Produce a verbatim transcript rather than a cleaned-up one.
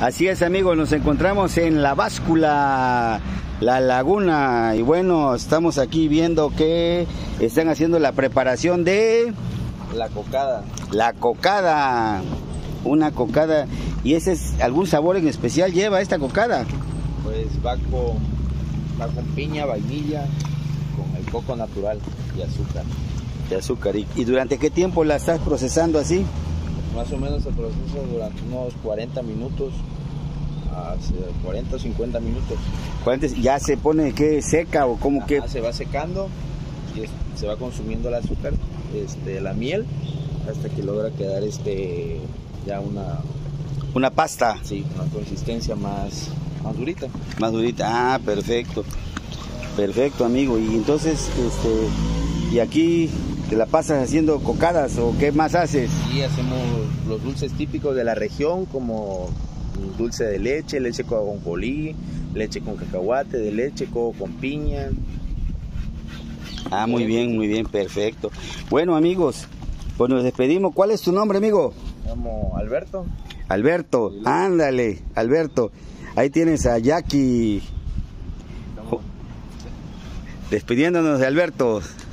Así es, amigos, nos encontramos en La Báscula, La Laguna, y bueno, estamos aquí viendo que están haciendo la preparación de... La cocada. La cocada, una cocada. ¿Y ese es algún sabor en especial lleva esta cocada? Pues va con, va con piña, vainilla, con el coco natural y azúcar. De azúcar. ¿Y, y durante qué tiempo la estás procesando así? Más o menos el proceso durante unos cuarenta minutos, a cuarenta o cincuenta minutos. ¿Ya se pone que seca o cómo? Que se va secando y es, se va consumiendo el azúcar, este, la miel, hasta que logra quedar este ya una... Una pasta. Sí, una consistencia más, más durita. Más durita, ah, perfecto. Perfecto, amigo. Y entonces, este, y aquí te la pasas haciendo cocadas, ¿o qué más haces? Sí, hacemos los dulces típicos de la región, como dulce de leche, leche con ajonjolí, leche con cacahuate de leche, coco con piña. Ah, muy bien, muy bien, perfecto. Bueno, amigos, pues nos despedimos. ¿Cuál es tu nombre, amigo? Me llamo Alberto. Alberto, ándale, Alberto. Ahí tienes a Jackie. Despidiéndonos de Alberto.